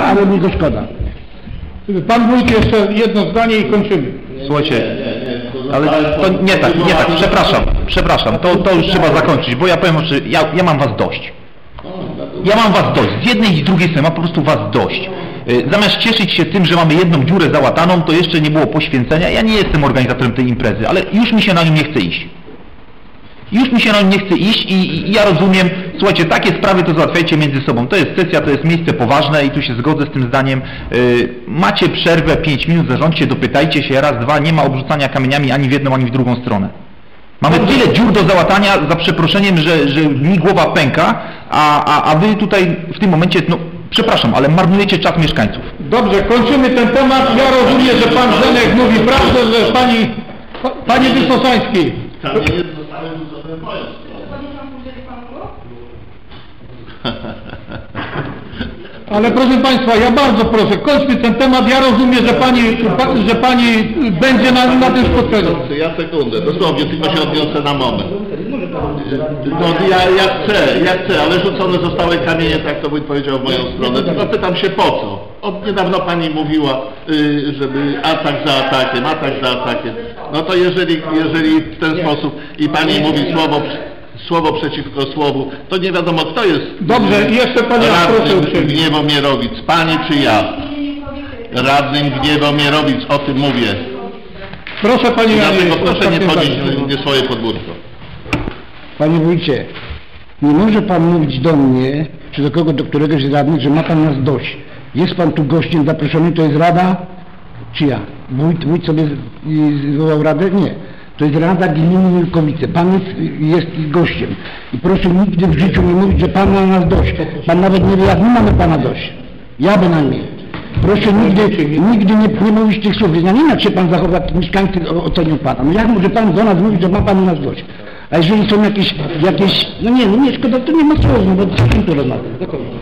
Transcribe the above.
ale mi go szkoda. Pan wójt, jeszcze jedno zdanie i kończymy. Słuchajcie, ale to nie tak, przepraszam, to już trzeba zakończyć, bo ja powiem, że ja mam was dość. Ja mam was dość, z jednej i z drugiej strony mam po prostu was dość. Zamiast cieszyć się tym, że mamy jedną dziurę załataną, to jeszcze nie było poświęcenia. Ja nie jestem organizatorem tej imprezy, ale już mi się na nią nie chce iść. Już mi się na nią nie chce iść i ja rozumiem, słuchajcie, takie sprawy to załatwiajcie między sobą. To jest sesja, to jest miejsce poważne i tu się zgodzę z tym zdaniem. Macie przerwę 5 minut, zarządźcie, dopytajcie się, raz, dwa, nie ma obrzucania kamieniami ani w jedną, ani w drugą stronę. Mamy tyle dziur do załatania, za przeproszeniem, że mi głowa pęka, a wy tutaj w tym momencie, no przepraszam, ale marnujecie czas mieszkańców. Dobrze, kończymy ten temat. Ja rozumiem, że pan Zenek mówi prawdę, że panie Wysoczański. Ale proszę Państwa, ja bardzo proszę, kończmy ten temat. Ja rozumiem, że pani będzie na tym spotkaniu. Ja sekundę, dosłownie, tylko się odniosę na moment. No, ja chcę, ale rzucone zostały kamienie, tak to wójt powiedział w moją stronę. Tylko pytam się po co? Od niedawno pani mówiła, żeby atak za atakiem. No to jeżeli w ten sposób i pani mówi słowo przeciwko słowu, to nie wiadomo kto jest. Dobrze, jeszcze Pani radnym Gniewomierowic, pani czy ja? Radnym Gniewomierowic, o tym mówię. Proszę Panie Janie, proszę nie wchodzić w swoje podwórko. Panie wójcie, nie może pan mówić do mnie, czy do któregoś z radnych, że ma pan nas dość. Jest pan tu gościem zaproszony, to jest rada, czy ja? Wójt sobie zwołał radę? Nie. To jest Rada Gminy Wilkowice. Pan jest gościem. I proszę nigdy w życiu nie mówić, że pan ma nas dość. Pan nawet nie wie, jak my mamy pana dość. Ja bynajmniej. Proszę nigdy nie mówić tych słów. Ja nie wiem, jak się pan zachowa, mieszkańcy ocenią pana. No jak może pan do nas mówić, że ma pan nas dość? A jeżeli są jakieś no nie, szkoda, to nie ma słów, no bo z kim to rozmawiać?